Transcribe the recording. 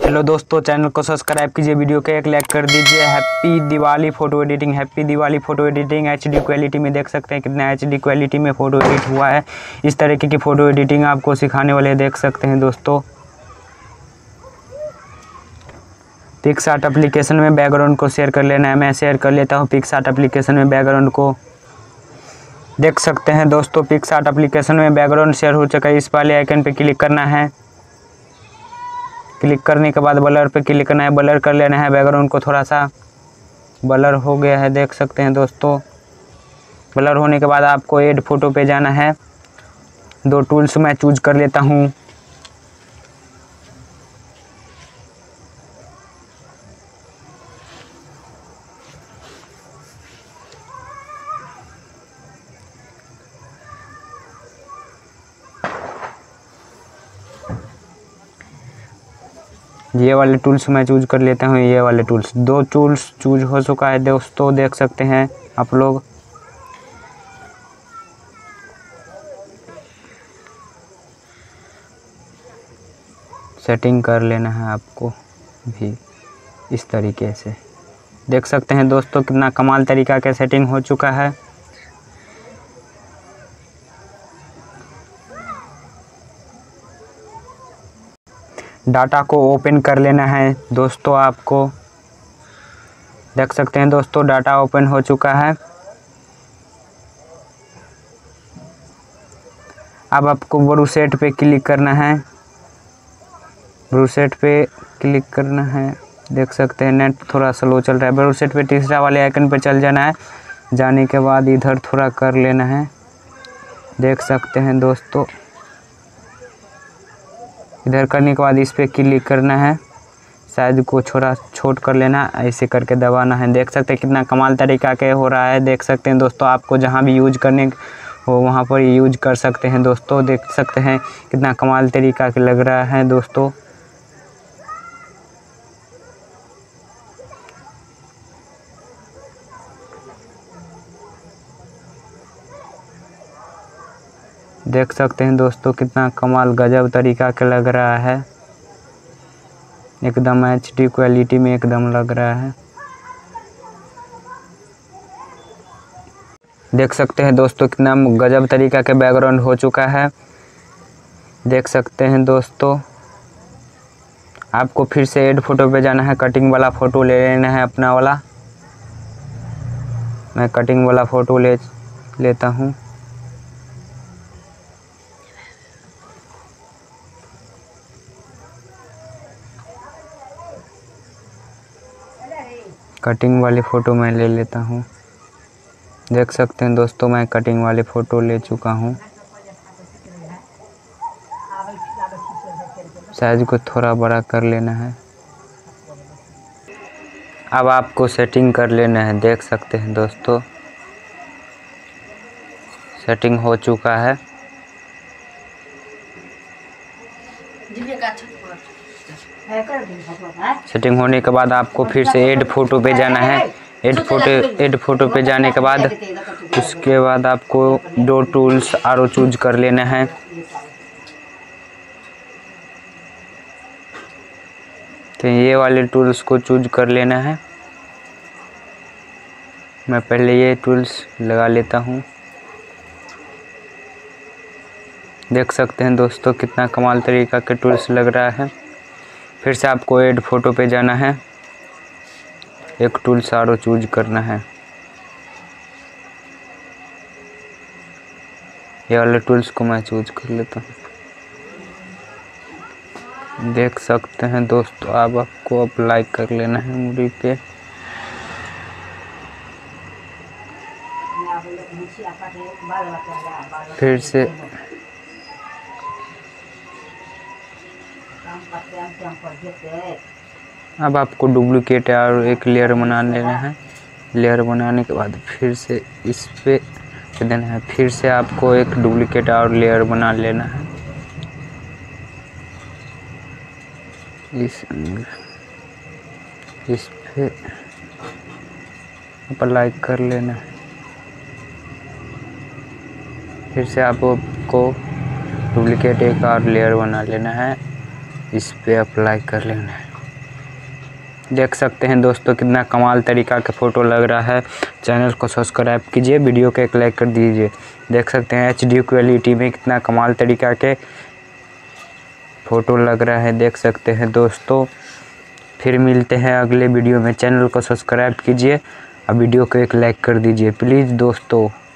Hello दोस्तों, channel को subscribe कीजिए, वीडियो को एक लाइक कर दीजिए। Happy Diwali photo editing, happy Diwali photo editing HD quality में देख सकते हैं कितना एचडी क्वालिटी में फ़ोटो एडिट हुआ है। इस तरीके की फ़ोटो एडिटिंग आपको सिखाने वाले देख सकते हैं दोस्तों। पिक्सआर्ट एप्लीकेशन में बैकग्राउंड को शेयर कर लेना है। मैं शेयर कर लेता हूँ पिक्सआर्ट एप्लीकेशन में बैकग्राउंड को। देख सकते हैं दोस्तों, पिक्सआर्ट एप्लीकेशन में बैकग्राउंड शेयर हो चुका है। इस वाले आइकन पे क्लिक करना है। क्लिक करने के बाद ब्लर पे क्लिक करना है, ब्लर कर लेना है बैकग्राउंड को। थोड़ा सा ब्लर हो गया है, देख सकते हैं दोस्तों। ब्लर होने के बाद आपको ऐड फोटो पे जाना है। दो टूल्स मैं चूज कर लेता हूँ। ये वाले टूल्स मैं चूज कर लेता हूँ। ये वाले टूल्स, दो टूल्स चूज हो चुका है दोस्तों, देख सकते हैं आप लोग। सेटिंग कर लेना है आपको भी इस तरीके से। देख सकते हैं दोस्तों कितना कमाल तरीका का सेटिंग हो चुका है। डाटा को ओपन कर लेना है दोस्तों आपको। देख सकते हैं दोस्तों, डाटा ओपन हो चुका है। अब आपको ब्रूसेट पे क्लिक करना है। ब्रूसेट पे क्लिक करना है। देख सकते हैं नेट थोड़ा स्लो चल रहा है। ब्रूसेट पे तीसरा वाले आइकन पे चल जाना है। जाने के बाद इधर थोड़ा कर लेना है। देख सकते हैं दोस्तों, इधर करने के बाद इस पर क्लिक करना है। साइज को थोड़ा छोट कर लेना, ऐसे करके दबाना है। देख सकते हैं कितना कमाल तरीका के हो रहा है। देख सकते हैं दोस्तों, आपको जहां भी यूज करने हो वहां पर यूज कर सकते हैं दोस्तों। देख सकते हैं कितना कमाल तरीका के लग रहा है दोस्तों। देख सकते हैं दोस्तों कितना कमाल गजब तरीका के लग रहा है। एकदम एचडी क्वालिटी में एकदम लग रहा है। देख सकते हैं दोस्तों कितना गजब तरीका के बैकग्राउंड हो चुका है। देख सकते हैं दोस्तों, आपको फिर से ऐड फोटो पे जाना है। कटिंग वाला फ़ोटो ले लेना है अपना वाला। मैं कटिंग वाला फ़ोटो लेता हूँ। कटिंग वाली फ़ोटो मैं ले लेता हूँ। देख सकते हैं दोस्तों, मैं कटिंग वाली फ़ोटो ले चुका हूँ। साइज को थोड़ा बड़ा कर लेना है। अब आपको सेटिंग कर लेना है। देख सकते हैं दोस्तों, सेटिंग हो चुका है। सेटिंग होने के बाद आपको फिर से ऐड फोटो पे जाना है। ऐड फोटो पे जाने के बाद उसके बाद आपको दो टूल्स आरो चूज कर लेना है। तो ये वाले टूल्स को चूज कर लेना है। मैं पहले ये टूल्स लगा लेता हूँ। देख सकते हैं दोस्तों कितना कमाल तरीका के टूल्स लग रहा है। फिर से आपको ऐड फोटो पे जाना है। एक टूल्स आरो चूज करना है। ये वाले टूल्स को मैं चूज कर लेता हूँ। देख सकते हैं दोस्तों, अब आपको अप्लाई कर लेना है मूवी पे। फिर से अब आपको डुप्लीकेट और एक लेयर बना लेना है। लेयर बनाने के बाद फिर से इस पे देना है। फिर से आपको एक डुप्लीकेट और लेयर बना लेना है। इस पे अप्लाई कर लेना है। फिर से आपको डुप्लीकेट एक और लेयर बना लेना है। इस पे अप्लाई कर लेना है। देख सकते हैं दोस्तों कितना कमाल तरीका का फ़ोटो लग रहा है। चैनल को सब्सक्राइब कीजिए, वीडियो को एक लाइक कर दीजिए। देख सकते हैं HD क्वालिटी में कितना कमाल तरीका के फ़ोटो लग रहा है, देख सकते हैं दोस्तों। फिर मिलते हैं अगले वीडियो में। चैनल को सब्सक्राइब कीजिए और वीडियो को एक लाइक कर दीजिए प्लीज़ दोस्तों।